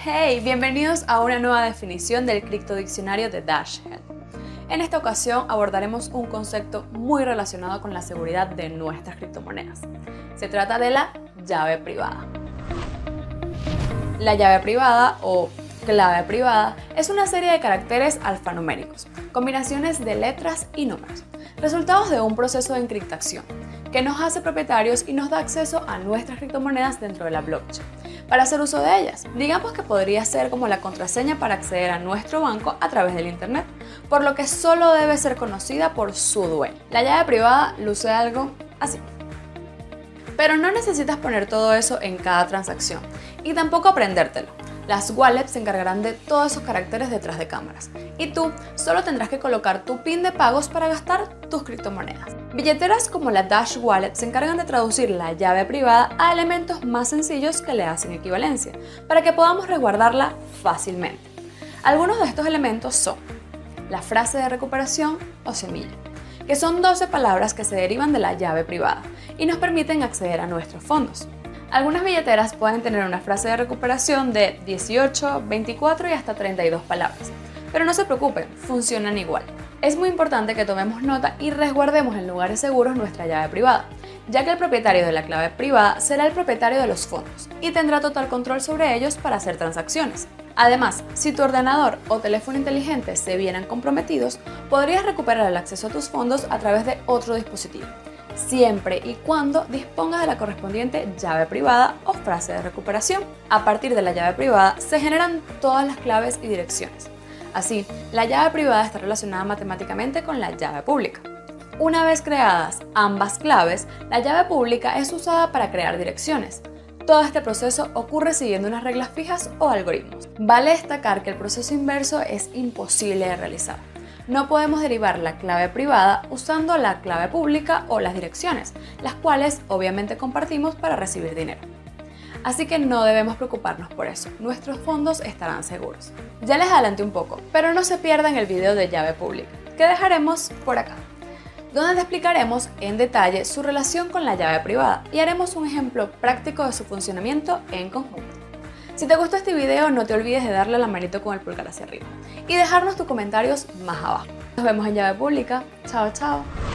Hey, bienvenidos a una nueva definición del criptodiccionario de Dashhead. En esta ocasión abordaremos un concepto muy relacionado con la seguridad de nuestras criptomonedas. Se trata de la llave privada. La llave privada o clave privada es una serie de caracteres alfanuméricos, combinaciones de letras y números, resultados de un proceso de encriptación que nos hace propietarios y nos da acceso a nuestras criptomonedas dentro de la blockchain para hacer uso de ellas. Digamos que podría ser como la contraseña para acceder a nuestro banco a través del internet, por lo que solo debe ser conocida por su dueño. La llave privada luce algo así. Pero no necesitas poner todo eso en cada transacción y tampoco aprendértelo. Las wallets se encargarán de todos esos caracteres detrás de cámaras y tú solo tendrás que colocar tu PIN de pagos para gastar tus criptomonedas. Billeteras como la Dash Wallet se encargan de traducir la llave privada a elementos más sencillos que le hacen equivalencia, para que podamos resguardarla fácilmente. Algunos de estos elementos son la frase de recuperación o semilla, que son 12 palabras que se derivan de la llave privada y nos permiten acceder a nuestros fondos. Algunas billeteras pueden tener una frase de recuperación de 18, 24 y hasta 32 palabras, pero no se preocupen, funcionan igual. Es muy importante que tomemos nota y resguardemos en lugares seguros nuestra llave privada, ya que el propietario de la clave privada será el propietario de los fondos y tendrá total control sobre ellos para hacer transacciones. Además, si tu ordenador o teléfono inteligente se vieran comprometidos, podrías recuperar el acceso a tus fondos a través de otro dispositivo, siempre y cuando dispongas de la correspondiente llave privada o frase de recuperación. A partir de la llave privada se generan todas las claves y direcciones. Así, la llave privada está relacionada matemáticamente con la llave pública. Una vez creadas ambas claves, la llave pública es usada para crear direcciones. Todo este proceso ocurre siguiendo unas reglas fijas o algoritmos. Vale destacar que el proceso inverso es imposible de realizar. No podemos derivar la clave privada usando la clave pública o las direcciones, las cuales obviamente compartimos para recibir dinero. Así que no debemos preocuparnos por eso, nuestros fondos estarán seguros. Ya les adelanté un poco, pero no se pierdan el video de llave pública, que dejaremos por acá, donde te explicaremos en detalle su relación con la llave privada y haremos un ejemplo práctico de su funcionamiento en conjunto. Si te gustó este video, no te olvides de darle la manito con el pulgar hacia arriba y dejarnos tus comentarios más abajo. Nos vemos en llave pública. Chao, chao.